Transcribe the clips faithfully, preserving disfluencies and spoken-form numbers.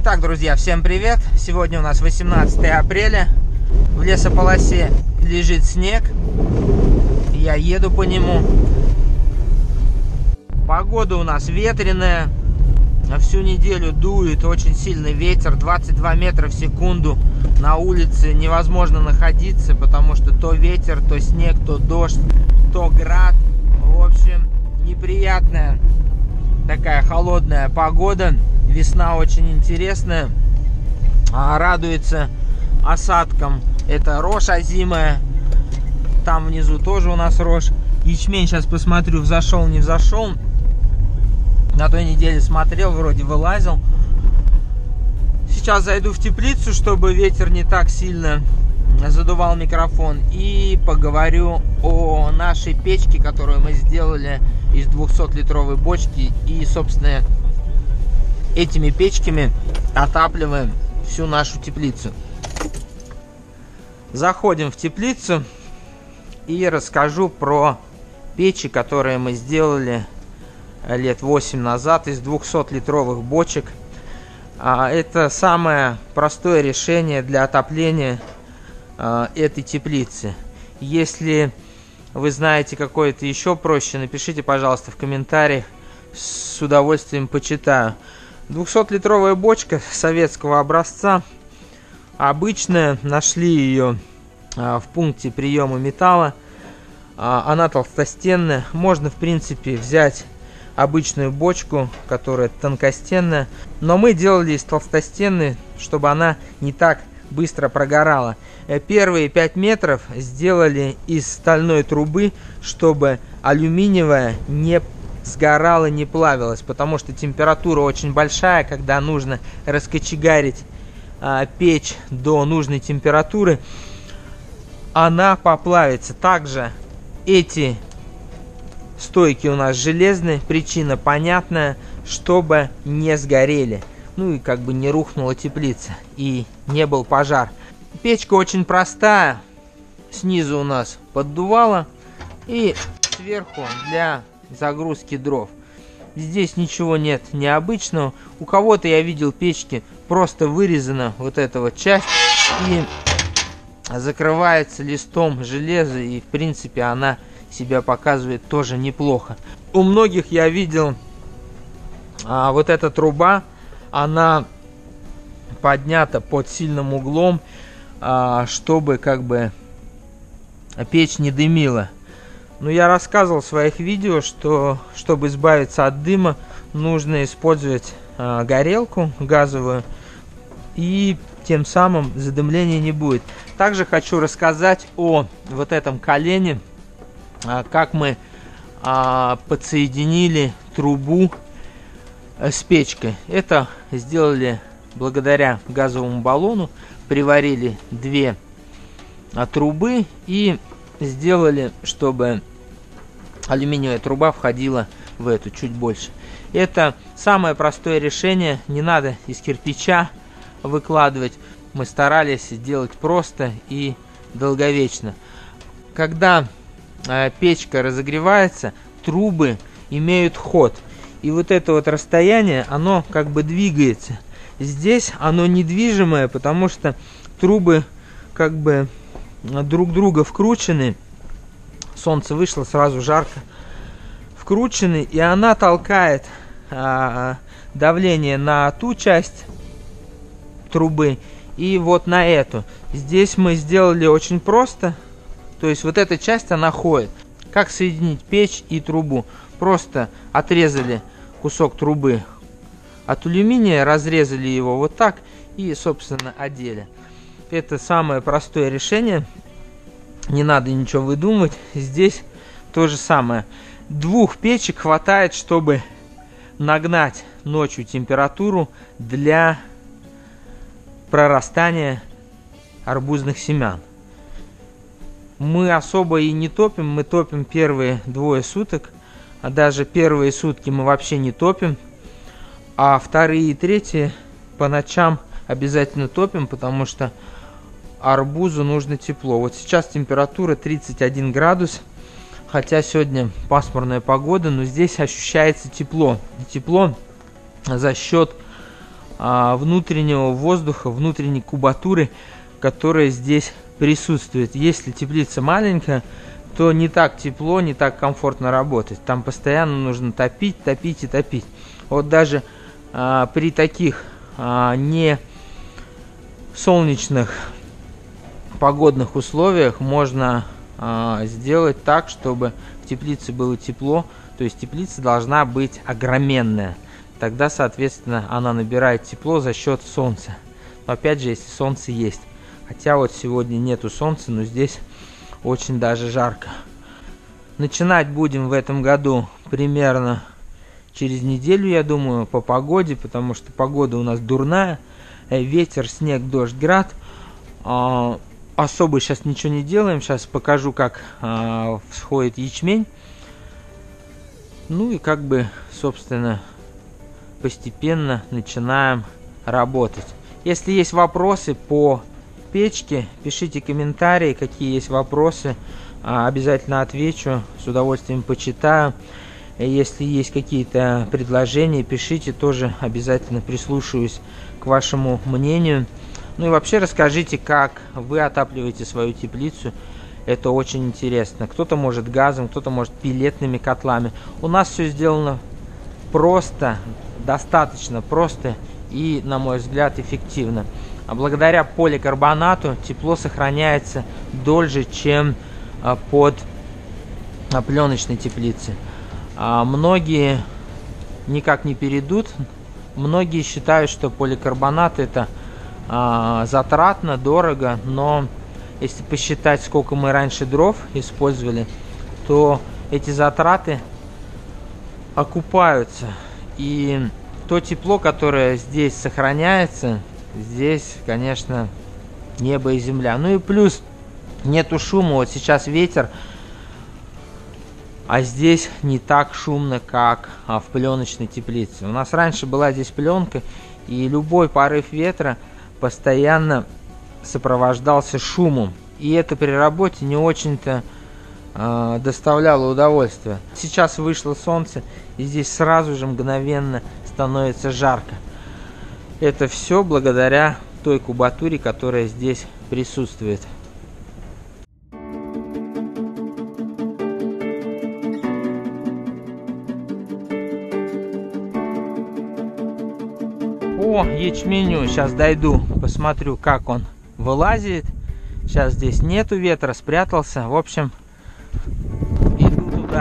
Итак, друзья, всем привет! Сегодня у нас восемнадцатое апреля. В лесополосе лежит снег. Я еду по нему. Погода у нас ветреная. Всю неделю дует очень сильный ветер, двадцать два метра в секунду. На улице невозможно находиться, потому что то ветер, то снег, то дождь, то град. В общем, неприятная такая холодная погода. Весна очень интересная. А, радуется осадкам. Это рожь озимая. Там внизу тоже у нас рожь. Ячмень сейчас посмотрю, взошел, не взошел. На той неделе смотрел, вроде вылазил. Сейчас зайду в теплицу, чтобы ветер не так сильно задувал микрофон. И поговорю о нашей печке, которую мы сделали из двухсотлитровой бочки. И, собственно, этими печками отапливаем всю нашу теплицу. Заходим в теплицу и расскажу про печи, которые мы сделали лет восемь назад из двухсотлитровых бочек. Это самое простое решение для отопления этой теплицы. Если вы знаете какое-то еще проще, напишите, пожалуйста, в комментариях, с удовольствием почитаю. двухсотлитровая бочка советского образца, обычная, нашли ее в пункте приема металла. Она толстостенная, можно в принципе взять обычную бочку, которая тонкостенная, но мы делали из толстостенной, чтобы она не так быстро прогорала. Первые пять метров сделали из стальной трубы, чтобы алюминиевая не сгорала, не плавилась, потому что температура очень большая, когда нужно раскочегарить а, печь до нужной температуры, она поплавится. Также эти стойки у нас железные, причина понятная, чтобы не сгорели, ну и как бы не рухнула теплица и не был пожар. Печка очень простая, снизу у нас поддувало и сверху для загрузки дров. Здесь ничего нет необычного. У кого-то я видел печки просто вырезана вот эта вот часть и закрывается листом железа, и в принципе она себя показывает тоже неплохо. У многих я видел а, вот эта труба, она поднята под сильным углом, а, чтобы как бы печь не дымила. Но я рассказывал в своих видео, что чтобы избавиться от дыма, нужно использовать а, горелку газовую, и тем самым задымления не будет. Также хочу рассказать о вот этом колене, а, как мы а, подсоединили трубу а, с печкой. Это сделали благодаря газовому баллону, приварили две а, трубы и сделали, чтобы алюминиевая труба входила в эту чуть больше. Это самое простое решение, не надо из кирпича выкладывать. Мы старались сделать просто и долговечно. Когда э, печка разогревается, трубы имеют ход, и вот это вот расстояние, оно как бы двигается. Здесь оно недвижимое, потому что трубы как бы друг друга вкручены. Солнце вышло, сразу жарко. Вкручены, и она толкает а, давление на ту часть трубы и вот на эту. Здесь мы сделали очень просто. То есть вот эта часть, она ходит. Как соединить печь и трубу? Просто отрезали кусок трубы от алюминия, разрезали его вот так и, собственно, одели. Это самое простое решение. Не надо ничего выдумывать. Здесь то же самое. Двух печек хватает, чтобы нагнать ночью температуру для прорастания арбузных семян. Мы особо и не топим. Мы топим первые двое суток. А даже первые сутки мы вообще не топим. А вторые и третьи по ночам обязательно топим, потому что арбузу нужно тепло. Вот сейчас температура тридцать один градус, хотя сегодня пасмурная погода, но здесь ощущается тепло. Тепло за счет а, внутреннего воздуха, внутренней кубатуры, которая здесь присутствует. Если теплица маленькая, то не так тепло, не так комфортно работать. Там постоянно нужно топить, топить и топить. Вот даже а, при таких а, не солнечных погодных условиях можно а, сделать так, чтобы в теплице было тепло. То есть теплица должна быть огроменная. Тогда, соответственно, она набирает тепло за счет солнца. Но опять же, если солнце есть. Хотя вот сегодня нету солнца, но здесь очень даже жарко. Начинать будем в этом году примерно через неделю, я думаю, по погоде, потому что погода у нас дурная. Ветер, снег, дождь, град. А, особо сейчас ничего не делаем. Сейчас покажу, как а, всходит ячмень. Ну и как бы, собственно, постепенно начинаем работать. Если есть вопросы по печке, пишите комментарии, какие есть вопросы, обязательно отвечу, с удовольствием почитаю. Если есть какие-то предложения, пишите, тоже обязательно прислушаюсь к вашему мнению. Ну и вообще расскажите, как вы отапливаете свою теплицу. Это очень интересно. Кто-то может газом, кто-то может пеллетными котлами. У нас все сделано просто, достаточно просто и, на мой взгляд, эффективно. А благодаря поликарбонату тепло сохраняется дольше, чем под пленочной теплицей. А многие никак не перейдут. Многие считают, что поликарбонат это а, затратно, дорого, но если посчитать, сколько мы раньше дров использовали, то эти затраты окупаются. И то тепло, которое здесь сохраняется, здесь, конечно, небо и земля. Ну и плюс нету шума. Вот сейчас ветер, а здесь не так шумно, как в пленочной теплице. У нас раньше была здесь пленка, и любой порыв ветра постоянно сопровождался шумом. И это при работе не очень-то э, доставляло удовольствие. Сейчас вышло солнце, и здесь сразу же мгновенно становится жарко. Это все благодаря той кубатуре, которая здесь присутствует. По ячменю сейчас дойду, посмотрю, как он вылазит. Сейчас здесь нету ветра, спрятался. В общем, иду туда.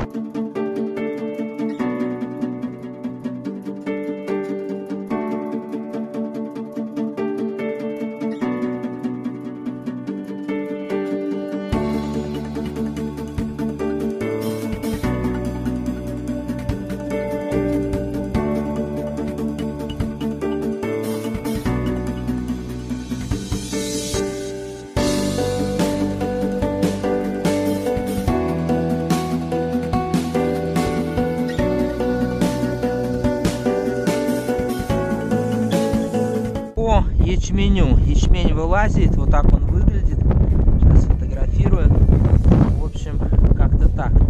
Ячменю. Ячмень вылазит, вот так он выглядит. Сейчас сфотографирую. В общем, как-то так.